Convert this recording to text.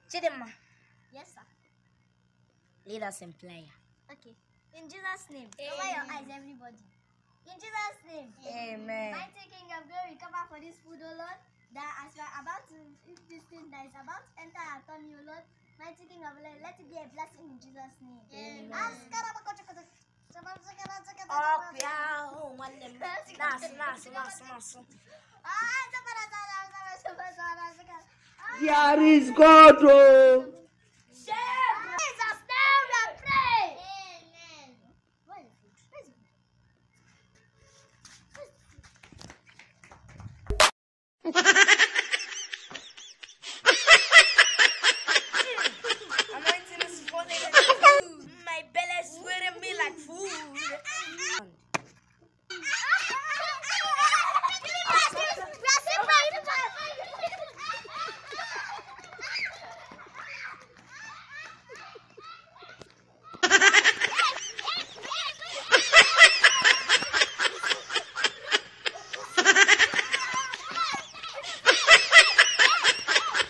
Chidima. Yes, sir. Lead us in prayer. Okay. In Jesus' name. Cover your eyes, everybody. In Jesus' name. Amen. Mighty King of Glory, cover for this food, O Lord, that as we are about to eat this thing that is about to enter our tummy, O Lord, Mighty King of Glory, let it be a blessing in Jesus' name. Amen. There is God. Oh.